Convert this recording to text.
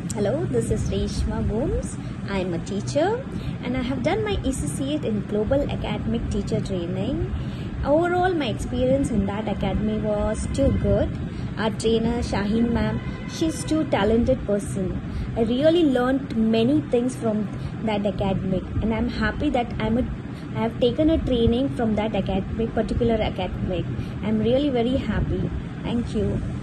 Hello, this is Reshma Booms. I am a teacher and I have done my ECCAT in Global Academic Teacher Training. Overall, my experience in that academy was too good. Our trainer Shaheen ma'am, she's too talented person. I really learned many things from that academic, and I'm happy that I have taken a training from that particular academic. I'm really very happy. Thank you.